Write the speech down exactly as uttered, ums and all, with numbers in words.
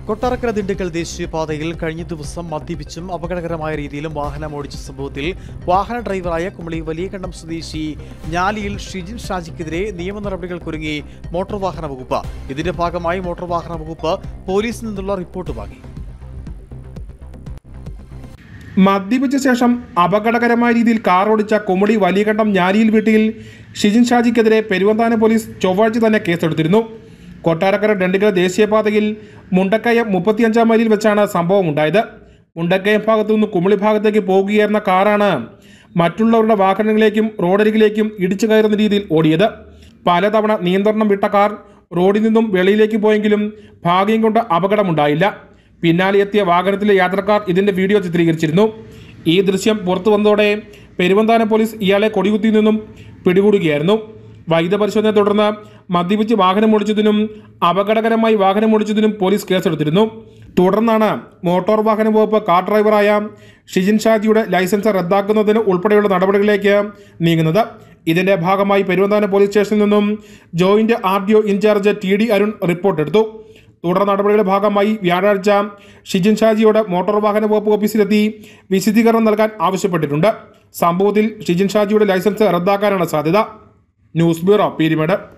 കൊട്ടാരക്കര ദിണ്ടുക്കൽ ദേശീയപാതയിൽ കഴിഞ്ഞ ദിവസം മദ്യപിച്ചും അപകടകരമായ രീതിയിലും വാഹനം ഓടിച്ച സംഭവത്തിൽ വാഹന ഡ്രൈവറായ കുമളി വലിയകണ്ടം സ്വദേശി ഞാലിയിൽ ഷിജിൻ ഷാജിക്കെതിരെ നിയമ നടപടികൾക്കൊരുങ്ങി മോട്ടോർ വാഹന വകുപ്പ്. ഇതിന്റെ ഭാഗമായി മോട്ടോർ വാഹന വകുപ്പ് പോലീസിൽ നിന്നുള്ള റിപ്പോർട്ട് വാങ്ങി. മദ്യപിച്ച ശേഷം അപകടകരമായ രീതിയിൽ കാർ ഓടിച്ച കുമളി വലിയകണ്ടം ഞാലിയിൽ വീട്ടിൽ ഷിജിൻ ഷാജിക്കെതിരെ പെരുവന്താനം പോലീസ് ചൊവ്വാഴ്ച തന്നെ കേസെടുത്തിരുന്നു. കൊട്ടാരക്കര ദിണ്ടുക്കൽ ദേശീയപാതയിൽ മുണ്ടക്കയം മുപ്പത്തിയഞ്ചാം മൈലിൽ വെച്ചാണ് സംഭവം ഉണ്ടായത്. മുണ്ടക്കയം ഭാഗത്തു നിന്ന് കുമളി ഭാഗത്തേക്ക് പോകുകയായിരുന്ന കാറാണ് മറ്റുള്ളവരുടെ വാഹനങ്ങളിലേക്കും റോഡരികിലേക്കും ഇടിച്ചു കയറുന്ന രീതിയിൽ ഓടിയത്. പലതവണ നിയന്ത്രണം വിട്ട കാർ റോഡിൽ നിന്നും വെളിയിലേക്ക് പോയെങ്കിലും ഭാഗ്യം കൊണ്ട് അപകടമുണ്ടായില്ല. പിന്നാലെ എത്തിയ വാഹനത്തിലെ യാത്രക്കാർ ഇതിന്റെ വീഡിയോ ചിത്രീകരിച്ചിരുന്നു. ഈ ദൃശ്യം പുറത്തു വന്നതോടെ പെരുവന്താനം പോലീസ് ഇയാളെ കൊടികുത്തി നിന്നും പിടികൂടുകയായിരുന്നു. വൈദ്യപരിശോധനയെ തുടർന്ന് മദ്യപിച്ച് വാഹനം ഓടിച്ചതിനും അപകടകരമായി വാഹനം ഓടിച്ചതിനും പോലീസ് കേസെടുത്തിരുന്നു. തുടർന്നാണ് മോട്ടോർ വാഹന വകുപ്പ് കാർ ഡ്രൈവറായ ഷിജിൻ ഷാജിയുടെ ലൈസൻസ് റദ്ദാക്കുന്നതിന് ഉൾപ്പെടെയുള്ള നടപടികളിലേക്ക് നീങ്ങുന്നത്. ഇതിന്റെ ഭാഗമായി പെരുവന്താനം പോലീസ് സ്റ്റേഷനിൽ നിന്നും joint R D O incharge T D Arun റിപ്പോർട്ടെടുത്തു. തുടർ നടപടികളുടെ ഭാഗമായി വ്യാഴാഴ്ച ഷിജിൻ ഷാജിയോട് മോട്ടോർ വാഹന വകുപ്പ് ഓഫീസിലെത്തി വിശദീകരണം നൽകാൻ ആവശ്യപ്പെട്ടിട്ടുണ്ട്. സംഭവത്തിൽ ഷിജിൻ ഷാജിയുടെ ലൈസൻസ് റദ്ദാക്കാനാണ് സാധ്യത. News bureau Peermade.